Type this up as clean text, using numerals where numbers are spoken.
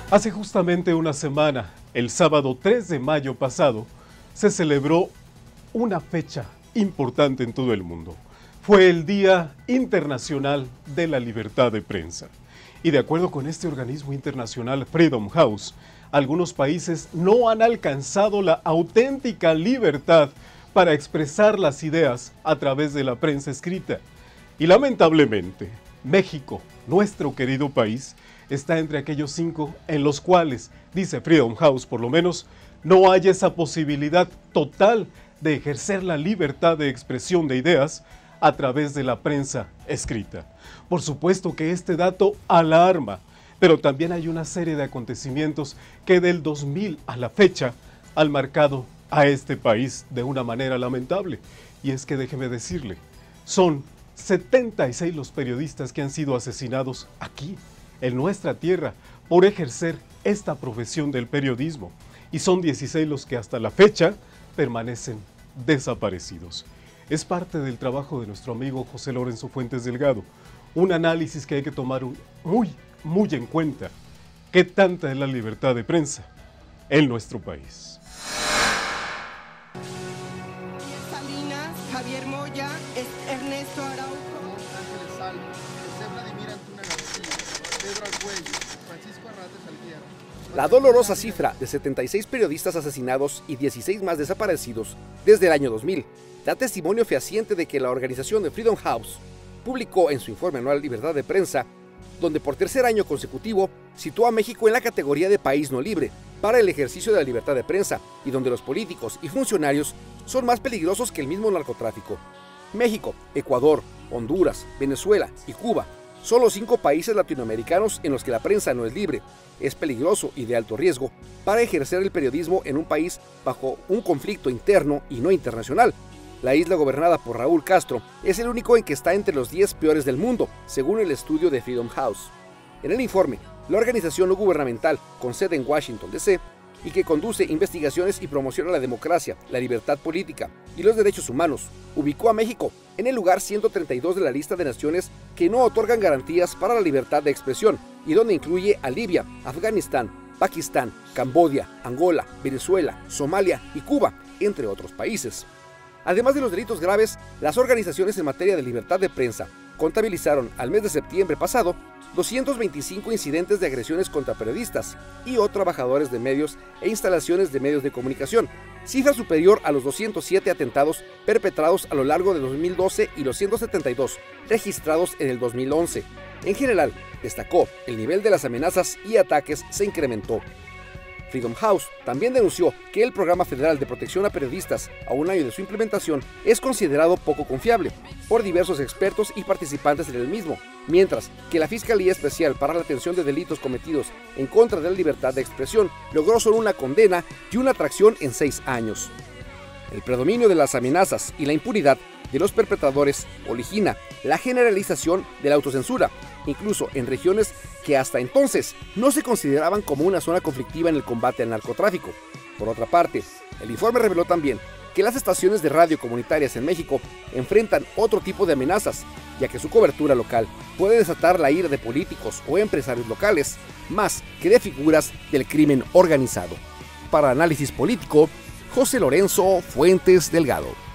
Hace justamente una semana, el sábado 3 de mayo pasado, se celebró una fecha importante en todo el mundo. Fue el Día Internacional de la Libertad de Prensa. Y de acuerdo con este organismo internacional Freedom House, algunos países no han alcanzado la auténtica libertad para expresar las ideas a través de la prensa escrita. Y lamentablemente, México, nuestro querido país, está entre aquellos 5 en los cuales, dice Freedom House por lo menos, no hay esa posibilidad total de ejercer la libertad de expresión de ideas a través de la prensa escrita. Por supuesto que este dato alarma, pero también hay una serie de acontecimientos que del 2000 a la fecha han marcado a este país de una manera lamentable. Y es que déjeme decirle, son 76 los periodistas que han sido asesinados aquí, en nuestra tierra, por ejercer esta profesión del periodismo. Y son 16 los que hasta la fecha permanecen desaparecidos. Es parte del trabajo de nuestro amigo José Lorenzo Fuentes Delgado, un análisis que hay que tomar muy en cuenta. ¿Qué tanta es la libertad de prensa en nuestro país? Salinas, Javier Moya, Ernesto Araujo, Ángeles Salvo, José Vladimir Antuna García, Pedro Argüello, Francisco Arrates Alguero. La dolorosa cifra de 76 periodistas asesinados y 16 más desaparecidos desde el año 2000 da testimonio fehaciente de que la organización de Freedom House publicó en su informe anual Libertad de Prensa, donde por tercer año consecutivo situó a México en la categoría de país no libre para el ejercicio de la libertad de prensa y donde los políticos y funcionarios son más peligrosos que el mismo narcotráfico. México, Ecuador, Honduras, Venezuela y Cuba son los 5 países latinoamericanos en los que la prensa no es libre, es peligroso y de alto riesgo para ejercer el periodismo en un país bajo un conflicto interno y no internacional. La isla gobernada por Raúl Castro es el único en que está entre los 10 peores del mundo, según el estudio de Freedom House. En el informe, la organización no gubernamental con sede en Washington, D.C., y que conduce investigaciones y promociona la democracia, la libertad política y los derechos humanos, ubicó a México en el lugar 132 de la lista de naciones que no otorgan garantías para la libertad de expresión y donde incluye a Libia, Afganistán, Pakistán, Camboya, Angola, Venezuela, Somalia y Cuba, entre otros países. Además de los delitos graves, las organizaciones en materia de libertad de prensa contabilizaron al mes de septiembre pasado 225 incidentes de agresiones contra periodistas y o trabajadores de medios e instalaciones de medios de comunicación, cifra superior a los 207 atentados perpetrados a lo largo de 2012 y los 172 registrados en el 2011. En general, destacó, el nivel de las amenazas y ataques se incrementó. Freedom House también denunció que el Programa Federal de Protección a Periodistas, a un año de su implementación, es considerado poco confiable por diversos expertos y participantes en el mismo, mientras que la Fiscalía Especial para la Atención de Delitos Cometidos en contra de la libertad de expresión logró solo una condena y una atracción en 6 años. El predominio de las amenazas y la impunidad de los perpetradores origina la generalización de la autocensura, incluso en regiones que hasta entonces no se consideraban como una zona conflictiva en el combate al narcotráfico. Por otra parte, el informe reveló también que las estaciones de radio comunitarias en México enfrentan otro tipo de amenazas, ya que su cobertura local puede desatar la ira de políticos o empresarios locales, más que de figuras del crimen organizado. Para Análisis Político, José Lorenzo Fuentes Delgado.